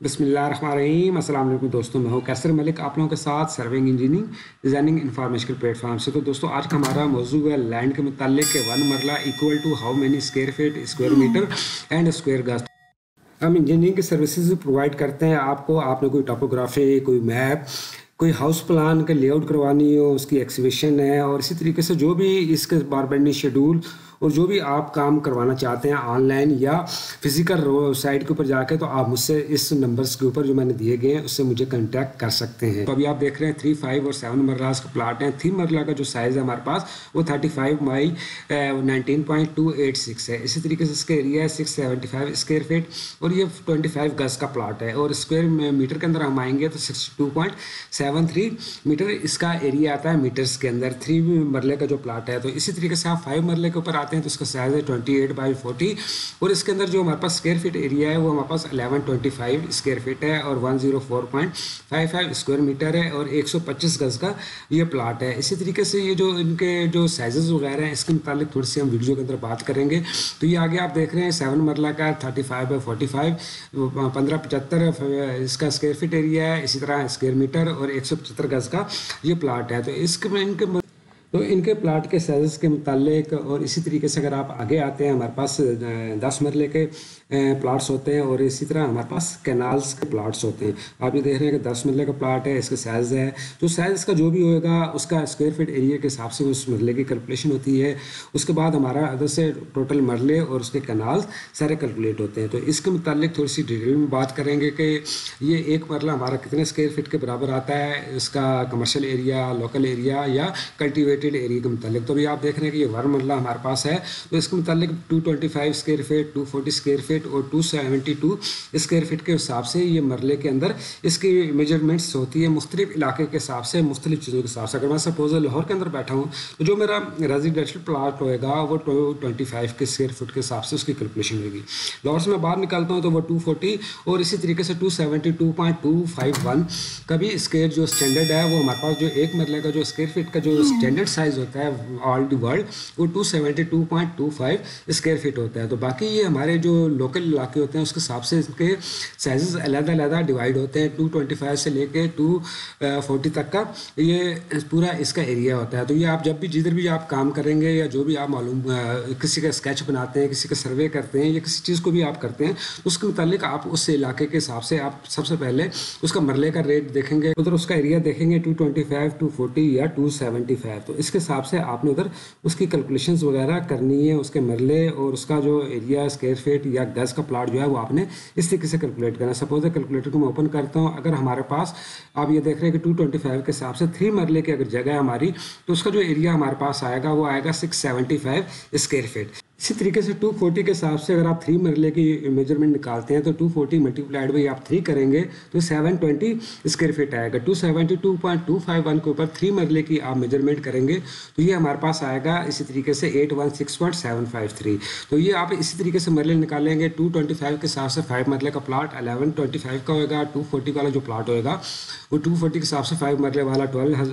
बिस्मिल्लाहिर्रहमानिर्रहीम। अस्सलाम वालेकुम दोस्तों, मैं हूं कैसर मलिक आप लोगों के साथ serving engineering designing information platform से। तो दोस्तों आज का हमारा मौजू है लैंड के मुतालिक के one marla equal to how many square feet square metre and square गज। हम इंजीनियरिंग की सर्विसेज प्रोवाइड करते हैं आपको। आपने कोई टोपोग्राफी, कोई मैप, कोई हाउस प्लान का लेआउट करवानी हो, उसकी एक्सिबिशन है, और इसी तरीके से जो भी इसके बारबेंडी शेड्यूल और जो भी आप काम करवाना चाहते हैं ऑनलाइन या फिजिकल साइट के ऊपर जाके, तो आप मुझसे इस नंबर्स के ऊपर जो मैंने दिए गए हैं उससे मुझे कांटेक्ट कर सकते हैं। तो अभी आप देख रहे हैं 3, 5 और 7 मरलास का प्लाट है। 3 मरला का जो साइज़ है हमारे पास वो 35 बाई 19.286 है। इसी तरीके से इसका एरिया है 675 स्क्वायर फीट और ये 25 गज का प्लाट है। और स्क्वायर मीटर के अंदर हम आएंगे तो 62.73 मीटर इसका एरिया आता है मीटर्स के अंदर 3 मरले का जो प्लाट है। तो इसी तरीके से आप 5 मरले के ऊपर आते हैं तो इसका साइज है 28 बाई 40 और इसके अंदर जो हमारे पास स्क्वायर फीट एरिया है वो हमारे पास 1125 स्क्वायर फीट है और 104.55 स्क्वायर मीटर है और 125 गज का ये प्लाट है। इसी तरीके से ये जो इनके जो साइजेस वगैरह हैं इसके मुताबिक थोड़ी सी हम वीडियो के अंदर बात करेंगे। तो ये आगे आप देख रहे हैं 7 मरला का 35 बाई 45 1575 इसका स्क्वायर फीट एरिया है। इसी तरह स्क्वायर मीटर और 175 गज का ये प्लाट है। तो इनके प्लाट के साइज़ के मुतालिक और इसी तरीके से अगर आप आगे आते हैं हमारे पास 10 मरले के प्लाट्स होते हैं और इसी तरह हमारे पास कैनाल्स के प्लाट्स होते हैं। आप ये देख रहे हैं कि 10 मरले का प्लाट है, इसका साइज़ है। तो साइज़ इसका जो भी होएगा उसका स्क्वायर फीट एरिया के हिसाब से उस मरले की कैलकुलेशन होती है। उसके बाद हमारा अदर से टोटल मरले और उसके कैनाल सारे कैलकुलेट होते हैं। तो इसके मुतालिक थोड़ी सी डिटेल में बात करेंगे कि ये एक मरला हमारा कितने स्क्वायर फीट के बराबर आता है, इसका कमर्शियल एरिया, लोकल एरिया या कल्टिवेटेड एरिया के मुतालिक। तो अभी आप देख रहे हैं कि ये वन मरला हमारे पास है तो इसके मुतालिक 225 स्क्वायर फीट, 240 स्क्वायर फीट और 272 स्क्वायर फीट के हिसाब से ये मरले के अंदर इसकी मेजरमेंट्स होती है मुख्तलिफ इलाके के हिसाब से, मुख्तलिफ चीज़ों के हिसाब से। अगर मैं सपोज लाहौर के अंदर बैठा हूँ तो जो मेरा रेजिडेंशियल प्लाट होएगा वो 225 के स्क्वायर फुट के हिसाब से उसकी कैलकुलेशन होगी। लाहौर से मैं बाहर निकलता हूँ तो वो 240 और इसी तरीके से 272.251 का भी स्क्वायर जो स्टैंडर्ड है वो हमारे पास जो एक मरले का जो स्क्वायर फीट का जो स्टैंडर्ड साइज होता है ऑल द वर्ल्ड वो 272.25 स्क्वायर फीट होता है। तो बाकी ये हमारे जो लोकल इलाके होते हैं उसके हिसाब से इसके साइजेस अलग-अलग डिवाइड होते हैं। 225 से लेके 240 तक का ये पूरा इसका एरिया होता है। तो ये आप जब भी जिधर भी आप काम करेंगे या जो भी आप मालूम किसी का स्केच बनाते हैं, किसी का सर्वे करते हैं या किसी चीज़ को भी आप करते हैं तो उसके मुतालिक आप उस इलाके के हिसाब से आप सबसे पहले उसका मरले का रेट देखेंगे, उधर उसका एरिया देखेंगे 225, 240 या 275। तो इसके हिसाब से आपने उधर उसकी कैलकुलेशंस वगैरह करनी है, उसके मरले और उसका जो एरिया स्क्वायर फीट या गज का प्लाट जो है वो आपने इस तरीके से कैलकुलेट करना है। सपोज कैलकुलेटर को मैं ओपन करता हूँ, अगर हमारे पास आप ये देख रहे हैं कि 225 के हिसाब से 3 मरले की अगर जगह है हमारी तो उसका जो एरिया हमारे पास आएगा वो आएगा 675 स्क्वायर फीट। इसी तरीके से 240 के हिसाब से अगर आप 3 मरले की मेजरमेंट निकालते हैं तो 240 मल्टीप्लाइड बाई आप 3 करेंगे तो 720 स्क्वायर फीट आएगा। 272.251 के ऊपर 3 मरले की आप मेजरमेंट करेंगे तो ये हमारे पास आएगा इसी तरीके से 816.753। तो ये आप इसी तरीके से मरले निकालेंगे। 225 के हिसाब से 5 मरले का प्लाट 1125 का होगा। 240 वाला जो प्लाट होएगा वो 240 के हिसाब से 5 मरले वाला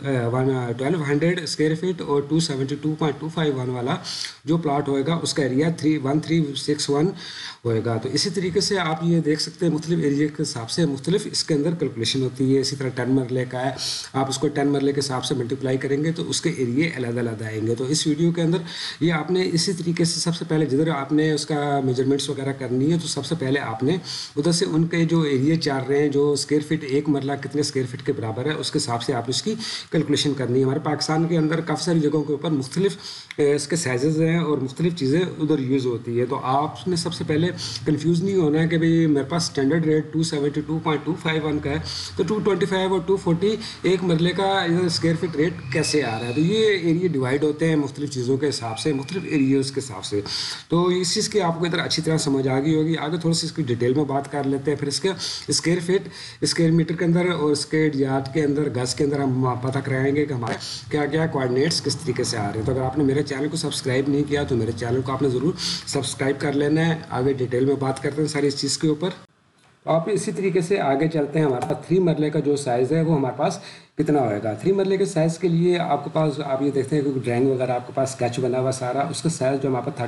1200 स्क्वायर फीट और 272.251 वाला जो प्लाट होएगा उसका एरिया 1361 होएगा। तो इसी तरीके से आप ये देख सकते हैं मुख्तलिफ एरिया के हिसाब से मुख्तलिफ इसके अंदर कैलकुलेशन होती है। इसी तरह 10 मरले का है, आप उसको 10 मरले के हिसाब से मल्टीप्लाई करेंगे तो उसके एरिया अलग-अलग आएंगे। तो इस वीडियो के अंदर ये आपने इसी तरीके से सबसे पहले जिधर आपने उसका मेजरमेंट्स वगैरह करनी है तो सबसे पहले आपने उधर से उनके जो एरिया चाह रहे हैं, जो स्क्वायर फीट एक मरला कितने स्क्वायर फीट के बराबर है, उसके हिसाब से आपने उसकी कैलकुलेशन करनी है। हमारे पाकिस्तान के अंदर काफ़ी सारी जगहों के ऊपर मुख्तलिफ इसके साइजेज़ हैं और मुख्तलिफ चीज़ें उधर यूज़ होती है। तो आपने सबसे पहले कंफ्यूज नहीं होना है कि भाई मेरे पास स्टैंडर्ड रेट 272.251 का है तो 225 और 240 एक मरले का स्क्वायर फीट रेट कैसे आ रहा है। तो ये एरिया डिवाइड होते हैं मुख्तलिफ चीज़ों के हिसाब से, मुख्तलिफ एरियाज़ के हिसाब से। तो इस चीज़ की आपको इधर अच्छी तरह समझ आ गई होगी। आगे थोड़ी सी इसकी डिटेल में बात कर लेते हैं। फिर इसके स्क्वायर फीट स्क्वायर मीटर के अंदर और स्क्वायर यार्ड के अंदर गज के अंदर हम पता कराएंगे कि हमारे क्या क्या कोऑर्डिनेट्स किस तरीके से आ रहे हैं। तो अगर आपने मेरे चैनल को सब्सक्राइब नहीं किया तो मेरे चैनल को आपने ज़रूर सब्सक्राइब कर लेना है। आगे डिटेल में बात करते हैं सारी इस चीज़ के ऊपर। तो आप इसी तरीके से आगे चलते हैं। हमारे पास 3 मरले का जो साइज़ है वो हमारे पास कितना होएगा। 3 मरले के साइज़ के लिए आपके पास आप ये देखते हैं कि ड्राइंग वगैरह आपके पास स्केच बना हुआ सारा, उसका साइज़ जो हमारे पास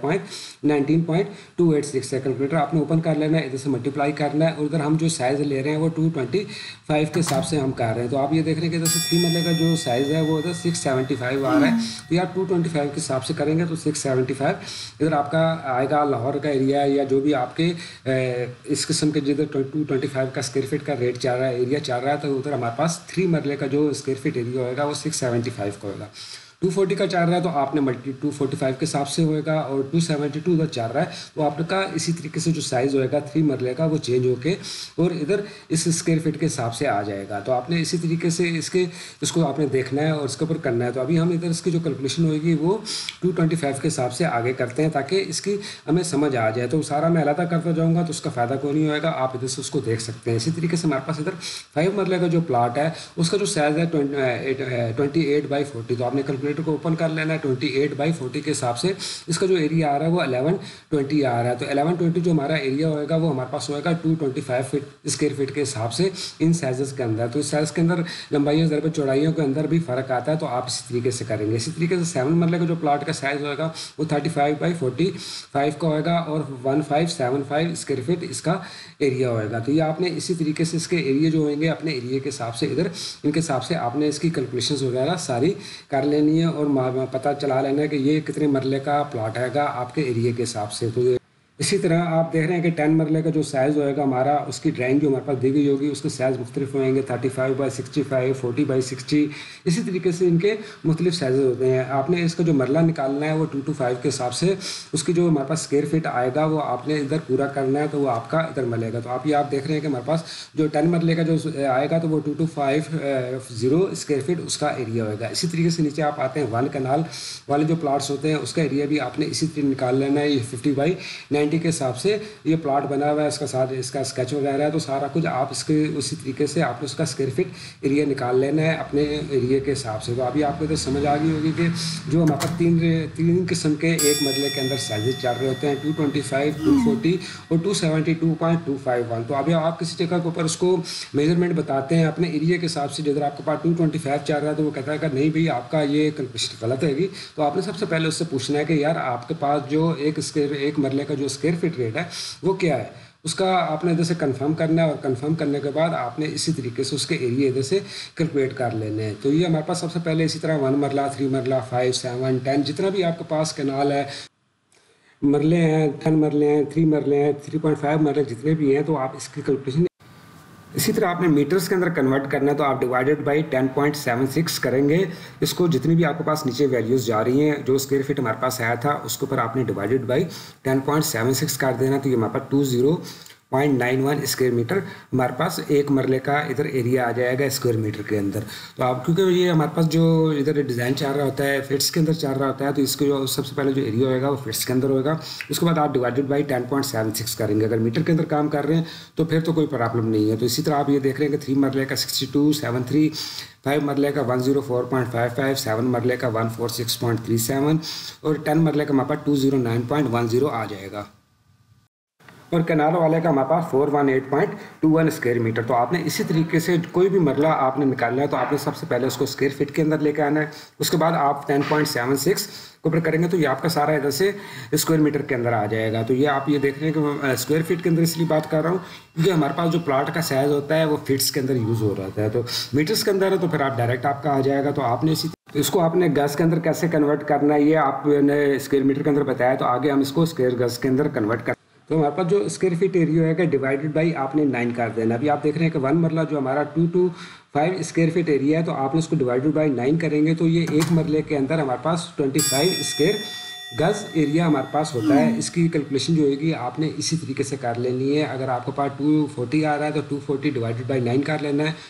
35.19.286 है। कैलकुलेटर आपने ओपन कर लेना है, इधर से मल्टीप्लाई करना है और इधर हम जो साइज़ ले रहे हैं वो 225 के हिसाब से हम कर रहे हैं। तो आप ये देख रहे हैं कि इधर से 3 मरले का जो साइज़ है वो इधर 675 आ रहा है। तो यार 225 के हिसाब से करेंगे तो 675 इधर आपका आएगा। लाहौर का एरिया या जो भी आपके इस किस्म के जिधर 225 का स्क्वायर फीट का रेट चल रहा है, एरिया चल रहा है, तो उधर हमारे पास 3 मरले का जो स्क्वायर फीट एरिया होगा वो 675 का होगा। 240 का चल रहा है तो आपने 245 के हिसाब से होएगा और 272 उधर चल रहा है तो आपका इसी तरीके से जो साइज़ होएगा 3 मरले का वो चेंज होके और इधर इस स्क्वायर फीट के हिसाब से आ जाएगा। तो आपने इसी तरीके से इसको आपने देखना है और इसके ऊपर करना है। तो अभी हम इधर इसकी जो कैलकुलेशन होगी वो 225 के हिसाब से आगे करते हैं ताकि इसकी हमें समझ आ जाए। तो सारा मैं अलग करता जाऊँगा तो उसका फ़ायदा कोई नहीं होएगा, आप इधर से उसको देख सकते हैं। इसी तरीके से हमारे पास इधर 5 मरले का जो प्लाट है उसका जो साइज़ है 28/40। तो आपने को ओपन कर लेना है। 28/40 के हिसाब से इसका जो एरिया आ रहा है वो 1120 आ रहा है। तो 1120 जो हमारा एरिया होएगा वो हमारे पास होएगा 225 स्क्वायर फीट के हिसाब से इन साइजेस के अंदर। तो इस साइज़ के अंदर लंबाइयों ज़रब चौड़ाइयों के अंदर भी फ़र्क आता है, तो आप इसी तरीके से करेंगे। इसी तरीके से 7 मरले का जो प्लाट का साइज़ होएगा वो 35/45 का होएगा और 1575 स्क्वायर फीट इसका एरिया होएगा। तो ये आपने इसी तरीके से इसके एरिया जो होंगे अपने एरिया के हिसाब से इधर इनके हिसाब से आपने इसकी कैलकुलेशंस वगैरह सारी कर लेनी है और पता चला लेना है कि ये कितने मरले का प्लॉट हैगा आपके एरिया के हिसाब से। तो इसी तरह आप देख रहे हैं कि 10 मरले का जो साइज़ होएगा हमारा, उसकी ड्राइंग जो हमारे पास दी गई होगी उसके साइज़ मुख्तलिफ होंगे 35/65, 40/60। इसी तरीके से इनके मुख्तलिफ साइज़ होते हैं। आपने इसका जो मरला निकालना है वो 225 के हिसाब से उसकी जो हमारे पास स्क्वायर फीट आएगा वो आपने इधर पूरा करना है, तो वो आपका इधर मिलेगा। तो आप देख रहे हैं कि हमारे पास जो 10 मरले का जो आएगा तो वो 2250 स्क्वायर फीट उसका एरिया होगा। इसी तरीके से नीचे आप आते हैं 1 कनाल वाले जो प्लाट्स होते हैं उसका एरिया भी आपने इसी तरीके निकाल लेना है। ये 50/90 के हिसाब से ये प्लॉट बना हुआ है, इसका साथ इसका स्केच वगैरह है, तो सारा कुछ आप इसके उसी तरीके से आपने उसका स्क्वायर फीट एरिया निकाल लेना है अपने एरिया के हिसाब से। तो अभी आपको तो समझ आ गई होगी कि जो हमारे पास तीन किस्म के एक मरले के अंदर साइजेज चल रहे होते हैं 225, 240 और 272.251। तो अभी आप किसी जगह के ऊपर उसको मेजरमेंट बताते हैं अपने एरिया के हिसाब से, जिधर आपके पास 225 चल रहा है तो वो कहता है कि नहीं भाई आपका ये कैलकुलेशन गलत हैगी। तो आपने सबसे पहले उससे पूछना है कि यार आपके पास जो एक मरले का जो स्क्वायर फीट रेट है वो क्या है, उसका आपने इधर से कंफर्म करना है और कंफर्म करने के बाद आपने इसी तरीके से उसके एरिया इधर से कैलकुलेट कर लेने हैं। तो ये हमारे पास सबसे पहले इसी तरह 1 मरला, 3 मरला, 5, 7, 10 जितना भी आपके पास कैनाल है, मरले हैं, 10 मरले हैं, 3 मरले हैं, 3.5 मरले जितने भी हैं, तो आप इसकी कैलकुलेशन इसी तरह आपने मीटर्स के अंदर कन्वर्ट करना है। तो आप डिवाइडेड बाई 10.76 करेंगे इसको, जितनी भी आपके पास नीचे वैल्यूज़ जा रही हैं जो स्क्वायर फीट हमारे पास आया था उसके ऊपर आपने डिवाइडेड बाई 10.76 कर देना। तो ये हमारे पास 20.91 स्क्वायर मीटर हमारे पास एक मरले का इधर एरिया आ जाएगा स्क्वायर मीटर के अंदर। तो आप क्योंकि ये हमारे पास जो इधर डिज़ाइन चल रहा होता है फिट्स के अंदर चल रहा होता है, तो इसको जो सबसे पहले जो एरिया होएगा वो फिट्स के अंदर होएगा, उसके बाद आप डिवाइडेड बाई 10.76 करेंगे। अगर मीटर के अंदर काम कर रहे हैं तो फिर तो कोई प्रॉब्लम नहीं है। तो इसी तरह आप ये देख रहे हैं कि 3 मरले का 62.73, 5 मरले का 104.55, 7 मरले का 146.37 और 10 मरले का हमारे पास 209.10 आ जाएगा और कैनाल वाले का हमारे पास 418.21 स्क्वायर मीटर। तो आपने इसी तरीके से कोई भी मरला आपने निकालना है तो आपने सबसे पहले उसको स्क्वायर फीट के अंदर लेके आना है, उसके बाद आप 10.76 के ऊपर करेंगे तो ये आपका सारा इधर से स्क्वायर मीटर के अंदर आ जाएगा। तो ये आप ये देख रहे हैं कि स्क्वायर फीट के अंदर इसलिए बात कर रहा हूँ क्योंकि हमारे पास जो प्लाट का साइज़ होता है वो फिट्स के अंदर यूज़ हो रहा है। तो मीटर्स के अंदर है तो फिर आप डायरेक्ट आपका आ जाएगा। तो आपने इसी तो इसको आपने गज के अंदर कैसे कन्वर्ट करना है ये आपने स्क्वायर मीटर के अंदर बताया, तो आगे हम इसको स्क्वायर गज के अंदर कन्वर्ट कर। तो हमारे पास जो स्क्वायर फीट एरिया है डिवाइडेड बाई आपने 9 कर देना। अभी आप देख रहे हैं कि 1 मरला जो हमारा 225 स्क्वायर फीट एरिया है, तो आपने उसको डिवाइडेड बाई 9 करेंगे तो ये एक मरले के अंदर हमारे पास 25 स्क्वायर गज एरिया हमारे पास होता है। इसकी कैलकुलेशन जो होगी आपने इसी तरीके से कर लेनी है। अगर आपके पास 240 आ रहा है तो 240 डिवाइडेड बाई 9 कर लेना है।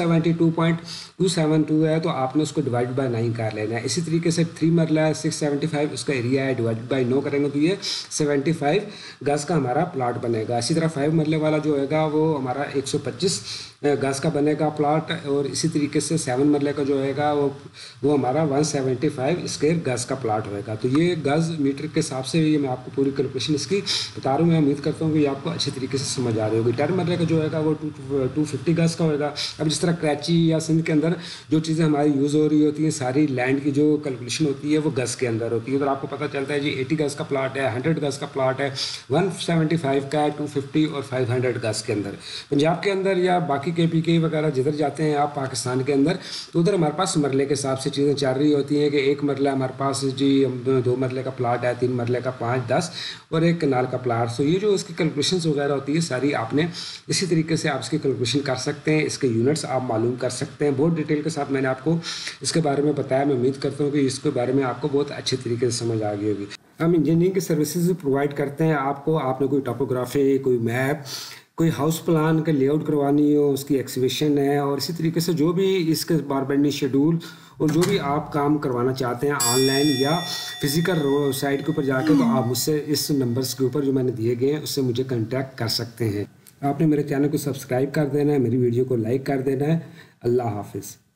272.272 है तो आपने उसको डिवाइड बाय 9 कर लेना है। इसी तरीके से 3 मरला है 675 उसका एरिया है, डिवाइडेड बाय 9 करेंगे तो ये 75 गज का हमारा प्लाट बनेगा। इसी तरह 5 मरले वाला जो होगा वो हमारा 125 गज का बनेगा प्लाट, और इसी तरीके से 7 मरले का जो होगा वो हमारा 175 स्क्वायर गज का प्लाट होएगा। तो ये गज मीटर के हिसाब से ये मैं आपको पूरी कैलकुलेशन इसकी बता रहा हूँ। मैं उम्मीद करता हूँ कि आपको अच्छे तरीके से समझ आ रही होगी। 10 मरले का जो होगा वो 250 गज का होगा। अब अब जिस तरह कराची या सिंध के अंदर जो चीज़ें हमारी यूज़ हो रही होती हैं, सारी लैंड की जो कैलकुलेशन होती है वो गज़ के अंदर होती है। तो आपको पता चलता है जी 80 गज़ का प्लाट है, 100 गज़ का प्लाट है, 175 का है, 250 और 500 गज़ के अंदर। पंजाब के अंदर या बाकी KPK वगैरह जिधर जाते हैं आप पाकिस्तान के अंदर, तो उधर हमारे पास मरले के हिसाब से चीज़ें चल रही होती हैं कि एक मरला हमारे पास जी 2 मरले का प्लाट है, 3 मरले का 5, 10 और एक कनाल का प्लाट। तो ये जो इसकी कैलकुलेशंस वगैरह होती है सारी आपने इसी तरीके से आप इसकी कैलकुलेशन कर सकते हैं, इसके यूनिट्स आप मालूम कर सकते हैं। बहुत डिटेल के साथ मैंने आपको इसके बारे में बताया। मैं उम्मीद करता हूँ कि इसके बारे में आपको बहुत अच्छे तरीके से समझ आ गई होगी। हम इंजीनियरिंग की सर्विसेज प्रोवाइड करते हैं आपको। आपने कोई टोपोग्राफी, कोई मैप, कोई हाउस प्लान का लेआउट करवानी हो, उसकी एक्सिबिशन है, और इसी तरीके से जो भी इसके बारबेंडी शेड्यूल और जो भी आप काम करवाना चाहते हैं ऑनलाइन या फिजिकल साइट के ऊपर जाकर, तो आप मुझसे इस नंबर्स के ऊपर जो मैंने दिए गए हैं उससे मुझे कांटेक्ट कर सकते हैं। आपने मेरे चैनल को सब्सक्राइब कर देना है, मेरी वीडियो को लाइक कर देना है। अल्लाह हाफिज़।